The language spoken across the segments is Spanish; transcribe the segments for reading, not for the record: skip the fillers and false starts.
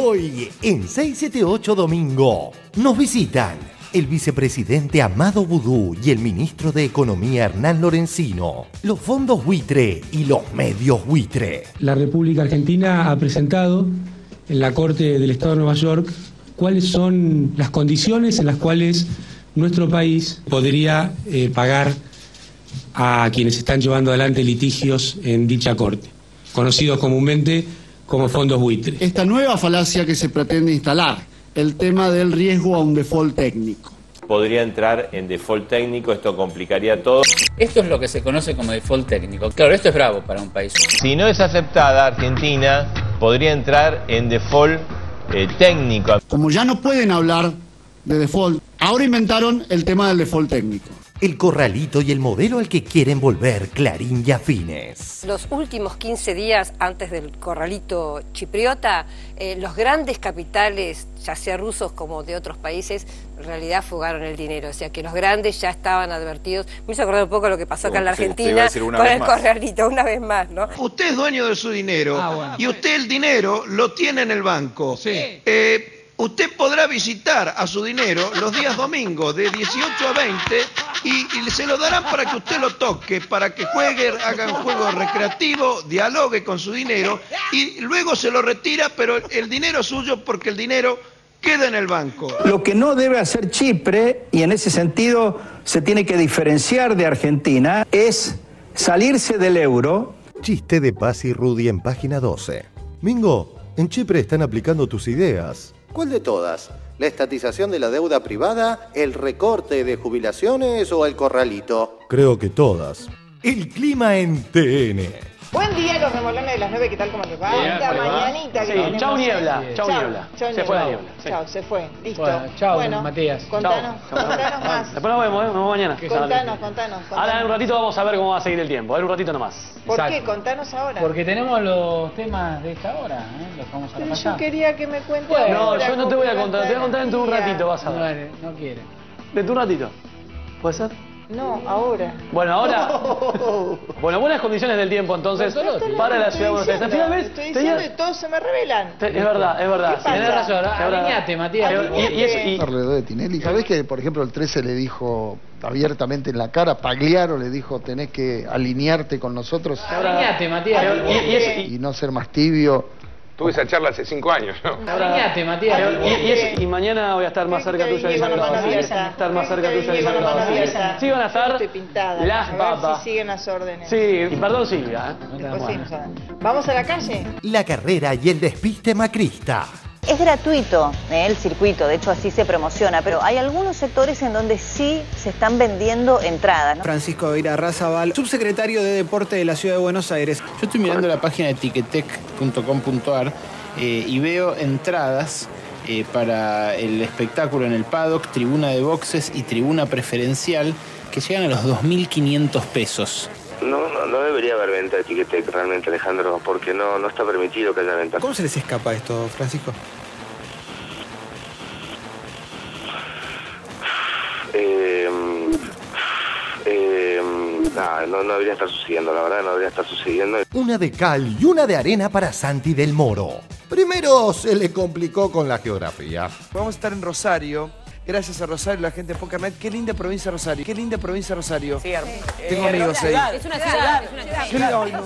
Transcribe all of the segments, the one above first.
Hoy, en 678 Domingo, nos visitan el vicepresidente Amado Boudou y el ministro de Economía Hernán Lorenzino, los fondos buitre y los medios buitre. La República Argentina ha presentado en la Corte del Estado de Nueva York cuáles son las condiciones en las cuales nuestro país podría pagar a quienes están llevando adelante litigios en dicha Corte, conocidos comúnmente como fondos buitre. Esta nueva falacia que se pretende instalar, el tema del riesgo a un default técnico. Podría entrar en default técnico, esto complicaría todo. Esto es lo que se conoce como default técnico. Claro, esto es bravo para un país. Si no es aceptada, Argentina podría entrar en default técnico. Como ya no pueden hablar de default, ahora inventaron el tema del default técnico. El corralito y el modelo al que quieren volver Clarín y afines. Los últimos 15 días antes del corralito chipriota, los grandes capitales, ya sea rusos como de otros países, en realidad fugaron el dinero. O sea que los grandes ya estaban advertidos. Me hizo acordar un poco lo que pasó acá en la Argentina con el corralito, una vez más, ¿no? Usted es dueño de su dinero y usted el dinero lo tiene en el banco. Sí. Usted podrá visitar a su dinero los días domingos de 18 a 20 y se lo darán para que usted lo toque, para que juegue, haga un juego recreativo, dialogue con su dinero y luego se lo retira, pero el dinero es suyo porque el dinero queda en el banco. Lo que no debe hacer Chipre, y en ese sentido se tiene que diferenciar de Argentina, es salirse del euro. Chiste de Paz y Rudy en página 12. Mingo, en Chipre están aplicando tus ideas. ¿Cuál de todas? ¿La estatización de la deuda privada, el recorte de jubilaciones o el corralito? Creo que todas. El clima en TN. Buen día, los remolones de las 9, ¿qué tal? ¿Cómo te va? Esta mañanita que tenemos. Chau niebla, chau niebla. Se fue la niebla. Chau, se fue. Listo. Bueno, Matías. Contanos más. Después nos vemos mañana. Contanos. Ahora en un ratito vamos a ver cómo va a seguir el tiempo. En un ratito nomás. ¿Por qué? Contanos ahora. Porque tenemos los temas de esta hora, los vamos a repasar. Yo quería que me cuentes. No, yo no te voy a contar. Te voy a contar dentro de un ratito, vas a ver. No quiere. Dentro de un ratito. ¿Puede ser? No, ahora. Bueno, ahora. Bueno, buenas condiciones del tiempo entonces para la ciudad de Buenos Aires. Finalmente, estoy diciendo y todos se me revelan. Es verdad. Tenés razón, alineate, Matías. Alrededor de Tinelli. ¿Sabés que, por ejemplo, el 13 le dijo abiertamente en la cara, Pagliaro le dijo, tenés que alinearte con nosotros? Alineate, Matías. Y no ser más tibio. Tuve esa charla hace 5 años, ¿no? Alineate, Matías. Y mañana voy a estar más cerca tuya de estar más cerca tuya de sí, van a estar las papas. Si siguen las órdenes. Sí, y perdón Silvia. Vamos a la calle. La carrera y el despiste macrista. Es gratuito el circuito, de hecho así se promociona, pero hay algunos sectores en donde sí se están vendiendo entradas, ¿no? Francisco Irarrázaval, subsecretario de Deporte de la Ciudad de Buenos Aires. Yo estoy mirando la página de ticketec.com.ar y veo entradas para el espectáculo en el paddock, tribuna de boxes y tribuna preferencial que llegan a los 2.500 pesos. No debería haber venta de Ticketek realmente, Alejandro, porque no está permitido que haya venta. ¿Cómo se les escapa esto, Francisco? No debería estar sucediendo, la verdad, no debería estar sucediendo. Una de cal y una de arena para Santi del Moro. Primero se le complicó con la geografía. Vamos a estar en Rosario. Gracias a Rosario, la gente de Pokernet. Qué linda provincia Rosario. Qué linda provincia Rosario. Sí, tengo amigos ahí. Es una ciudad. Yo le digo,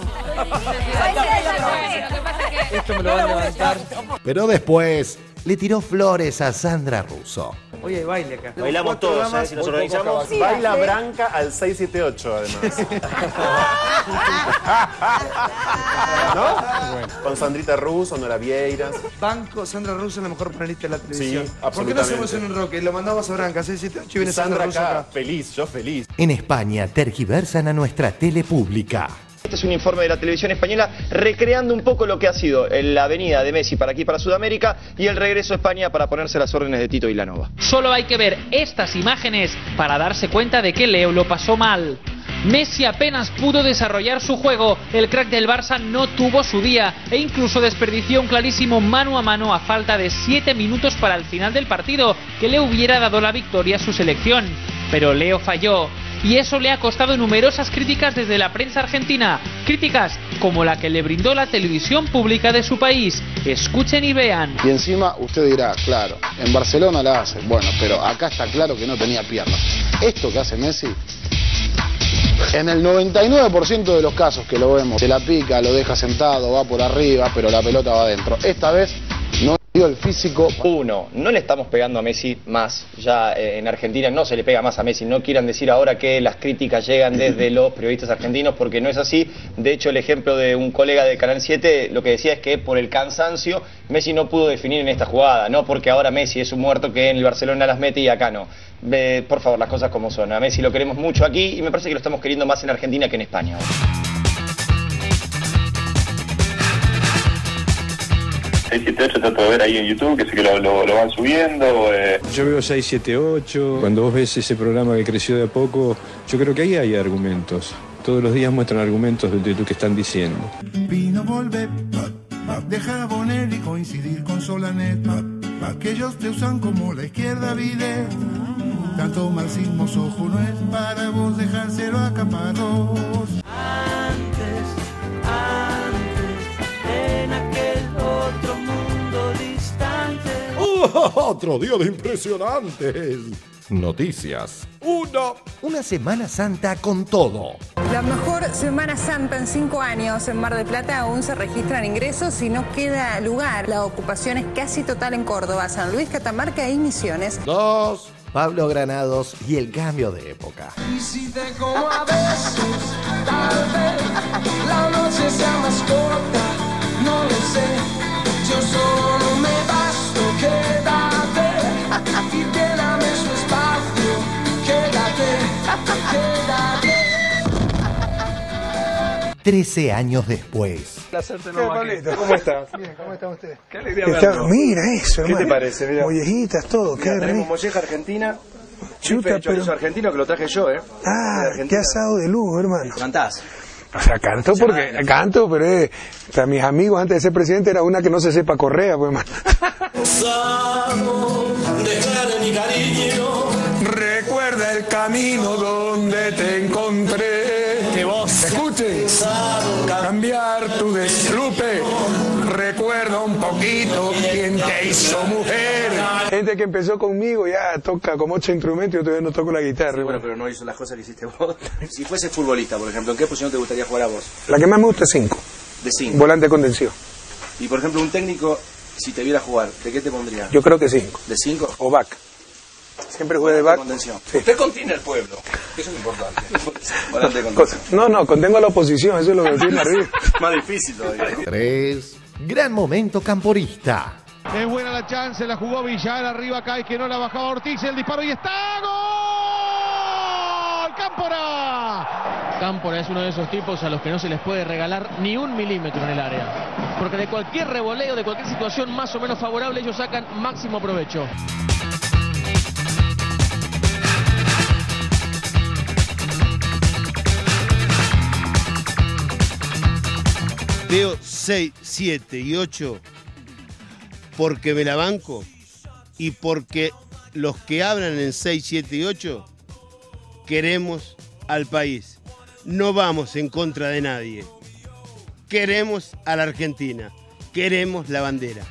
esto me lo van a levantar. Pero después le tiró flores a Sandra Russo. Oye, hay baile acá. Bailamos todos, si nos organizamos. Sí, baila Branca al 678, además. ¿No? Bueno. Con Sandrita Russo, Nora Vieiras. Banco, Sandra Russo es la mejor panelista de la televisión. Sí, absolutamente. ¿Por qué no hacemos en un roque? Lo mandamos a Branca, 678 y viene Sandra Russo acá. Feliz, yo feliz. En España tergiversan a nuestra tele pública. Este es un informe de la televisión española recreando un poco lo que ha sido la venida de Messi para aquí, para Sudamérica, y el regreso a España para ponerse las órdenes de Tito Vilanova. Solo hay que ver estas imágenes para darse cuenta de que Leo lo pasó mal. Messi apenas pudo desarrollar su juego, el crack del Barça no tuvo su día e incluso desperdició un clarísimo mano a mano a falta de 7 minutos para el final del partido que le hubiera dado la victoria a su selección. Pero Leo falló y eso le ha costado numerosas críticas desde la prensa argentina, críticas como la que le brindó la televisión pública de su país. Escuchen y vean. Y encima usted dirá, claro, en Barcelona la hace, bueno, pero acá está claro que no tenía piernas. Esto que hace Messi, en el 99% de los casos que lo vemos, se la pica, lo deja sentado, va por arriba, pero la pelota va adentro. Esta vez no dio el físico. No le estamos pegando a Messi más. Ya en Argentina no se le pega más a Messi. No quieran decir ahora que las críticas llegan desde los periodistas argentinos, porque no es así. De hecho, el ejemplo de un colega de Canal 7 lo que decía es que por el cansancio Messi no pudo definir en esta jugada. No porque ahora Messi es un muerto que en el Barcelona las mete y acá no. Por favor, las cosas como son. A Messi lo queremos mucho aquí y me parece que lo estamos queriendo más en Argentina que en España. 678 trato de ver ahí en YouTube, que sé que lo van subiendo. Yo veo 678, cuando vos ves ese programa que creció de a poco, yo creo que ahí hay argumentos. Todos los días muestran argumentos de lo que están diciendo. Vino volver, deja Bonelli coincidir con Solanet, que ellos te usan como la izquierda vide. Tanto marxismo sojo no es para vos dejárselo a capados. En aquel otro mundo distante. Otro día de impresionantes noticias. Una Semana Santa con todo. La mejor Semana Santa en 5 años. En Mar del Plata aún se registran ingresos y no queda lugar. La ocupación es casi total en Córdoba, San Luis, Catamarca y Misiones. 2. Pablo Granados y el cambio de época. Y si te como a besos, tal vez la noche sea más corta. No lo sé, yo solo me basto. Quédate y lléname su espacio. Quédate. 13 años después. Pablito, ¿cómo estás? Bien, ¿cómo está usted? Qué alegría verlo. Mira eso, ¿Qué te parece? Mira. Mollejitas, todo. Mira, tenemos molleja argentina. Chuta, pero... chorizo argentino que lo traje yo, qué asado de lujo, hermano. ¿Cantás? O sea, canto porque canto, pero para mis amigos antes de ser presidente era una que no se sepa correa, pues, hermano. Mi cariño, recuerda el camino donde te encontré. Que vos escuches, cambiar tu deslupe. Recuerda un poquito quién te hizo mujer. Gente que empezó conmigo ya toca como 8 instrumentos y yo todavía no toco la guitarra. Sí, bueno, pero no hizo las cosas que hiciste vos. Si fuese futbolista, por ejemplo, ¿en qué posición te gustaría jugar a vos? La que más me gusta es 5. De 5. Volante de contención. Y por ejemplo, un técnico, si te viera jugar, ¿de qué te pondría? Yo creo que 5. ¿De 5? O back. Siempre jugué de back. Sí. Usted contiene el pueblo, que eso es importante. Volante de contención. No, contengo a la oposición, eso es lo que tiene arriba. Más difícil todavía. 3. Gran momento camporista. Es buena la chance, la jugó Villar, arriba cae que no la bajaba Ortiz, el disparo y está ¡gol! ¡Cámpora! Cámpora es uno de esos tipos a los que no se les puede regalar ni 1 milímetro en el área. Porque de cualquier revoleo, de cualquier situación más o menos favorable, ellos sacan máximo provecho. Veo 6, 7 y 8 porque me la banco y porque los que hablan en 6, 7 y 8 queremos al país. No vamos en contra de nadie. Queremos a la Argentina. Queremos la bandera.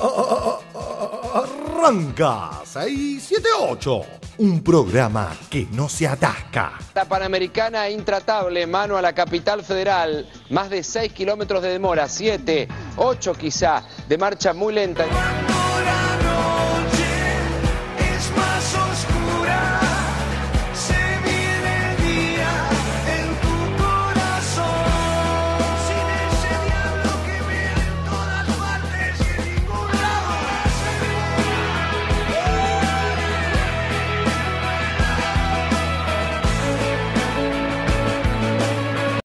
Arranca 678. Un programa que no se atasca. La Panamericana intratable, mano a la capital federal. Más de 6 kilómetros de demora, 7, 8 quizá, de marcha muy lenta.